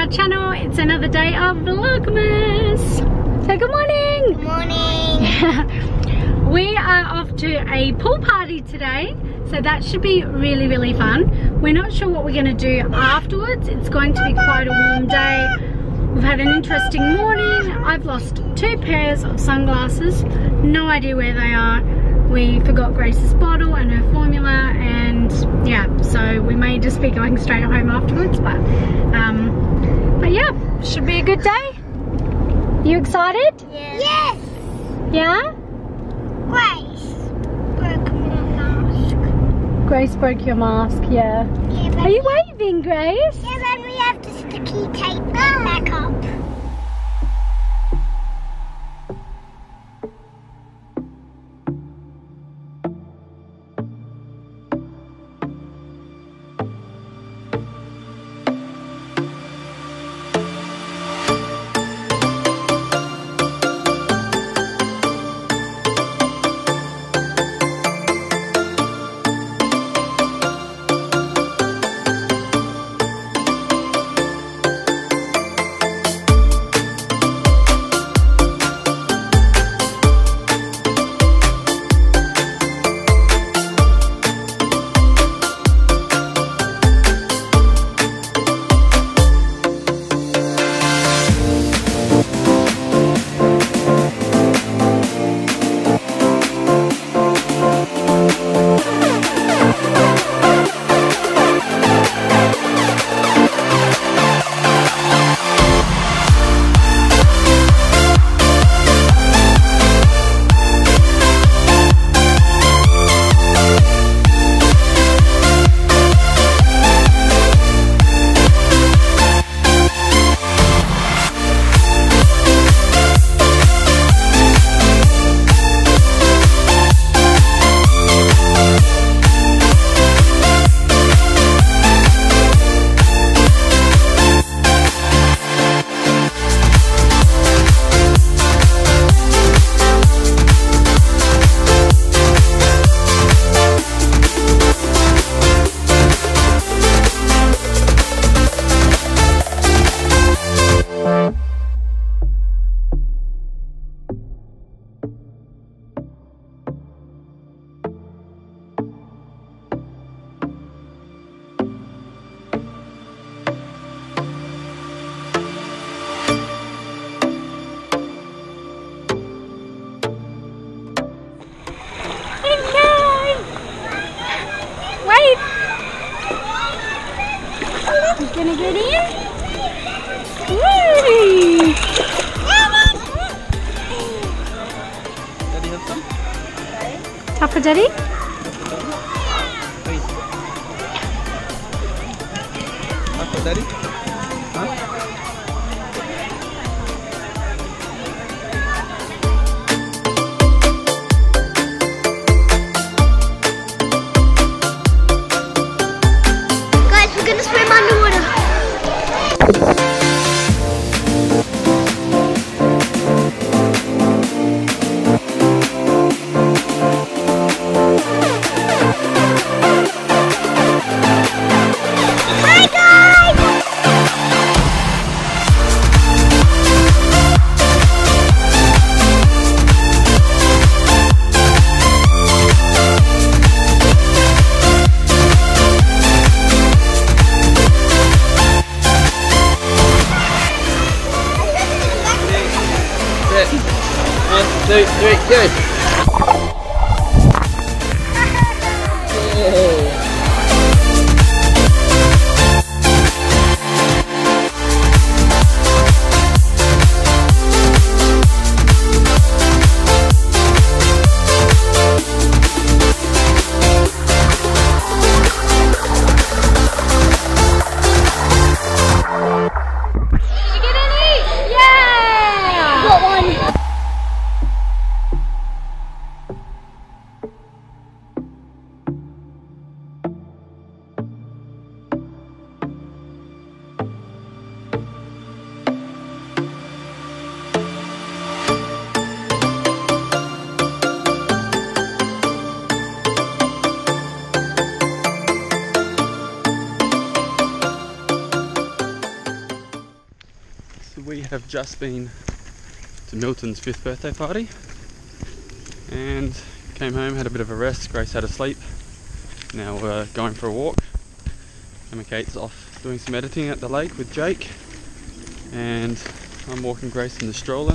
channel. It's another day of Vlogmas. Say good morning. Good morning. We are off to a pool party today, so that should be really fun. We're not sure what we're going to do afterwards. It's going to be quite a warm day. We've had an interesting morning. I've lost 2 pairs of sunglasses. No idea where they are. We forgot Grace's bottle and her formula, and yeah, so we may just be going straight home afterwards, but yeah, should be a good day. You excited? Yes. Yeah? Grace broke my mask. Grace broke your mask, yeah. Are you waving, Grace? Yeah, then we have to sticky tape back up. He's gonna get in. Woo! Daddy have some? Top for Daddy? Top for Daddy? Huh? We're gonna swim underwater. Hi guys! One, two, three, go! Yeah! Got one! We have just been to Milton's 5th birthday party and came home, had a bit of a rest. Grace had a sleep. Now we're going for a walk. Emma Kate's off doing some editing at the lake with Jake, and I'm walking Grace in the stroller.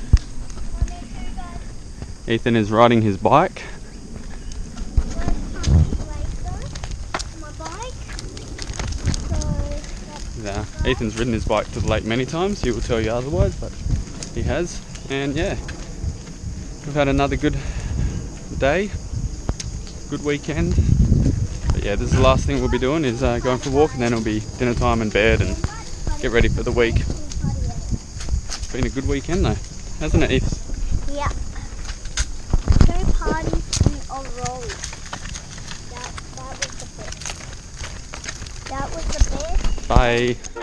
Ethan is riding his bike. Yeah, Ethan's ridden his bike to the lake many times. He will tell you otherwise, but he has. And yeah, we've had another good day, good weekend. But yeah, this is the last thing we'll be doing, is going for a walk, and then it'll be dinner time and bed and get ready for the week. It's been a good weekend though, hasn't it, Eth? Yeah. 2 parties in a row. That was the best. That was the best. Bye.